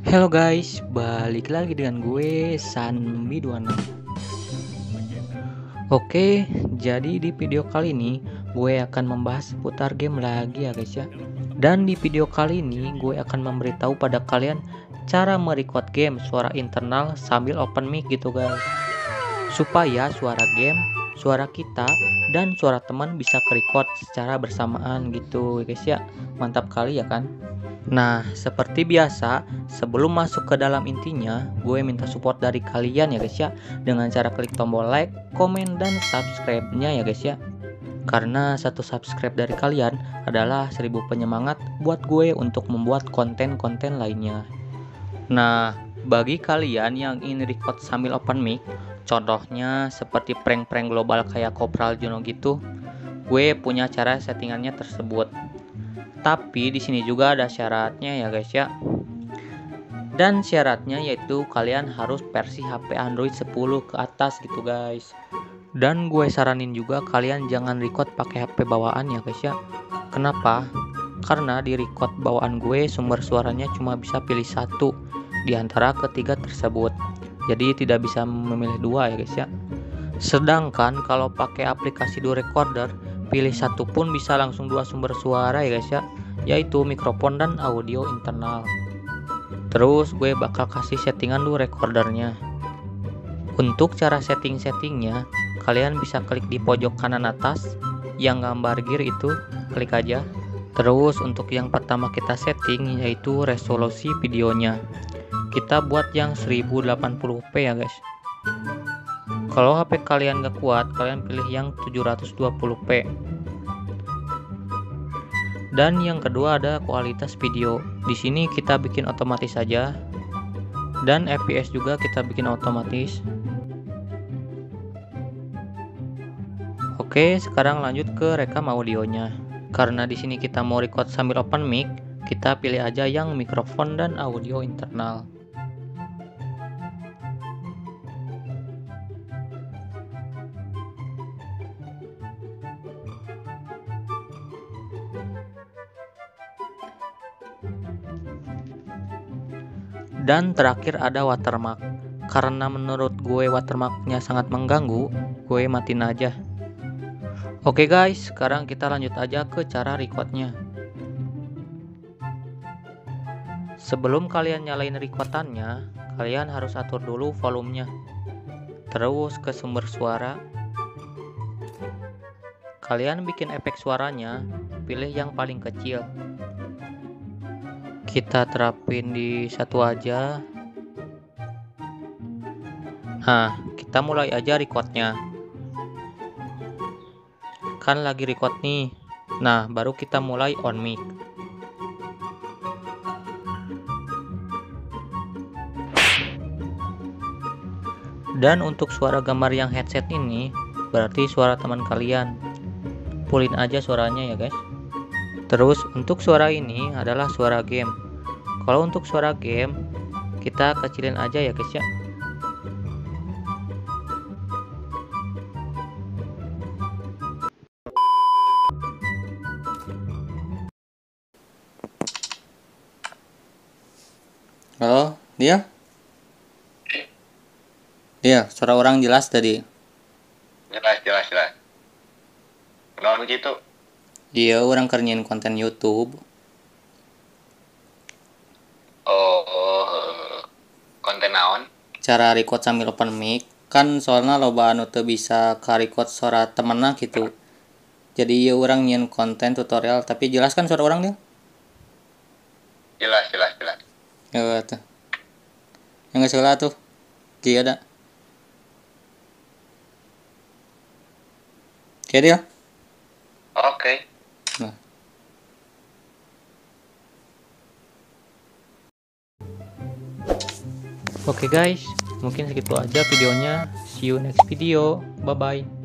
Hello guys, balik lagi dengan gue Sanbi26. Oke, jadi di video kali ini gue akan membahas seputar game lagi ya guys ya. Dan di video kali ini gue akan memberitahu pada kalian cara merecord game suara internal sambil open mic gitu guys. Supaya suara game, suara kita, dan suara teman bisa ke-record secara bersamaan gitu guys ya. Mantap kali ya kan? Nah, seperti biasa, sebelum masuk ke dalam intinya, gue minta support dari kalian ya guys ya, dengan cara klik tombol like, komen, dan subscribe-nya ya guys ya. Karena satu subscribe dari kalian adalah 1000 penyemangat buat gue untuk membuat konten-konten lainnya. Nah, bagi kalian yang ingin record sambil open mic, contohnya seperti prank-prank global kayak Kopral Juno gitu, gue punya cara settingannya tersebut. Tapi di sini juga ada syaratnya ya guys ya. Dan syaratnya yaitu kalian harus versi HP Android 10 ke atas gitu guys. Dan gue saranin juga kalian jangan record pakai HP bawaan ya guys ya. Kenapa? Karena di record bawaan gue sumber suaranya cuma bisa pilih satu di antara ketiga tersebut. Jadi tidak bisa memilih dua ya guys ya. Sedangkan kalau pakai aplikasi Do Recorder, pilih satu pun bisa langsung dua sumber suara ya guys ya, yaitu mikrofon dan audio internal. Terus gue bakal kasih settingan Do Recordernya. Untuk cara settingnya, kalian bisa klik di pojok kanan atas yang gambar gear itu, klik aja. Terus untuk yang pertama kita setting yaitu resolusi videonya. Kita buat yang 1080p ya guys. Kalau HP kalian gak kuat, kalian pilih yang 720p. Dan yang kedua ada kualitas video. Di sini kita bikin otomatis saja. Dan FPS juga kita bikin otomatis. Oke, sekarang lanjut ke rekam audionya. Karena di sini kita mau record sambil open mic, kita pilih aja yang mikrofon dan audio internal. Dan terakhir ada watermark. Karena menurut gue watermarknya sangat mengganggu, gue matiin aja. Oke guys, sekarang kita lanjut aja ke cara recordnya. Sebelum kalian nyalain recordannya, kalian harus atur dulu volumenya. Terus ke sumber suara. Kalian bikin efek suaranya, pilih yang paling kecil. Kita terapin di satu aja. Nah, kita mulai aja recordnya. Kan lagi record nih. Nah, baru kita mulai on mic. Dan untuk suara gambar yang headset ini, berarti suara teman kalian. Pulin aja suaranya ya guys. Terus untuk suara ini adalah suara game. Kalau untuk suara game, kita kecilin aja ya guys ya. Halo, dia? Dia, suara orang jelas tadi. Jelas. Kenapa begitu? Dia orang kerjain konten YouTube. Konten naon? Cara record sambil open mic. Kan soalnya loba anu teu bisa ka record suara temenna gitu. Jadi ya orang nyin konten tutorial, tapi jelas kan suara orang dia? Jelas. Ya tuh. Yang salah tuh. Dia ada. Oke dia. Oke. Nah. Oke guys, mungkin segitu aja videonya. See you next video. Bye bye.